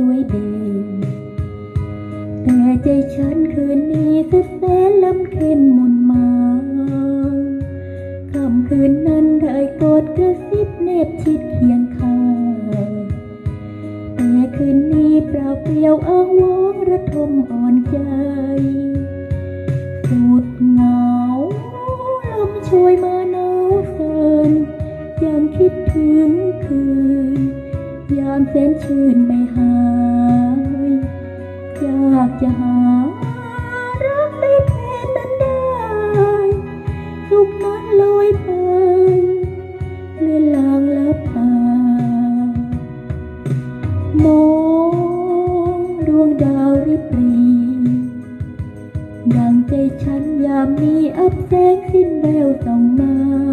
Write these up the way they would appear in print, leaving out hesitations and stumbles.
วยเด่นแต่ใจฉันคืนนี้สุดแสนล้ำเค็นมนมาค่ำคืนนั้นได้กอดกระซิบแนบชิดเคียงข้างแต่คืนนี้เปล่าเปลี่ยวอ้างว้างระทมอ่อนใจสุดเหงาลมโชยมาหนาวสั่นยังคิดถึงคืนยามแสนชื่นไม่หายอยากจะหารักได้แทนนั้นได้สุขนั้นลอยไปเลือนลางลับตามองดวงดาวริบหรี่ดังใจฉันยามนี้อับแสงสิ้นแววส่องมา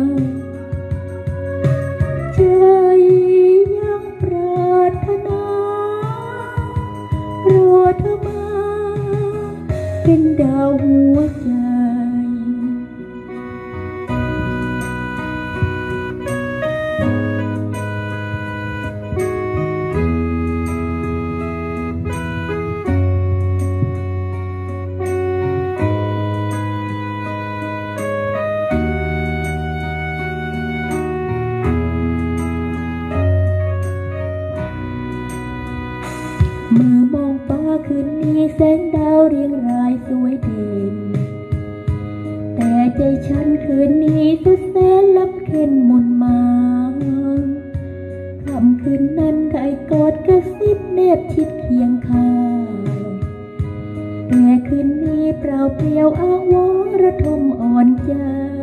ใจยังปรารถนารอเธอมาเป็นดาวหัวใจเมื่อมองฟ้าคืนนี้แสงดาวเรียงรายสวยเด่นแต่ใจฉันคืนนี้สุดแสนล้ำเค็นมนมาค่ำคืนนั้นได้กอดกระซิบแนบชิดเคียงข้างแต่คืนนี้เปล่าเปลี่ยวอ้างว้างระทมอ่อนใจ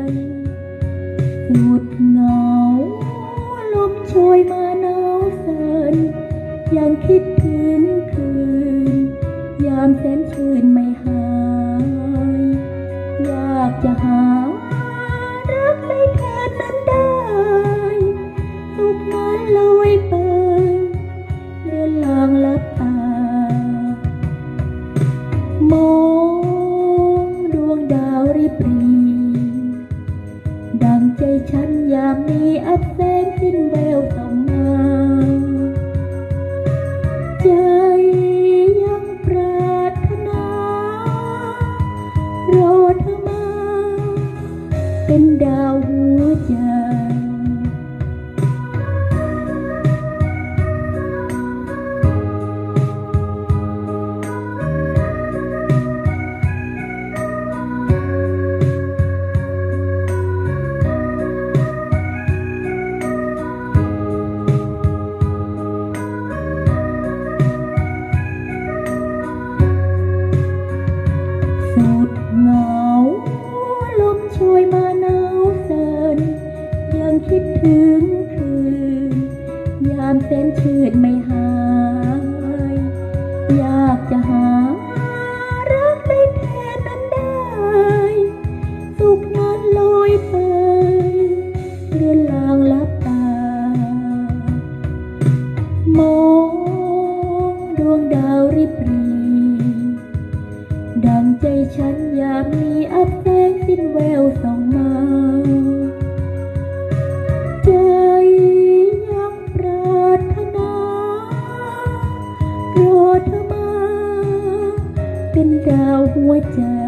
สุดเหงาลมโชยมาหนาวสั่นยังคิดถึงคืนยามแสนชื่นไม่หายอยากจะหารักได้แทนนั้นได้สุขนั้นลอยไปเลือนลางลับตามองดวงดาวริบหรี่ดังใจฉันยามนี้อับแสงสิ้นแววส่องมาใจยังปรารถนารอเธอมาเป็นดาวหัวใจสุดเหงาลมโชยมาหนาวสั่นยังคิดถึงคืนยามแสนชื่นไม่หายอยากจะหารักได้แทนนั้นได้สุขนั้นลอยไปเลือนลางลับตามองดวงดาวริบหรี่ดังใจฉันยามนี้อับแสงสิ้นแววส่องมาใจยังปรารถนารอเธอมาเป็นดาวหัวใจ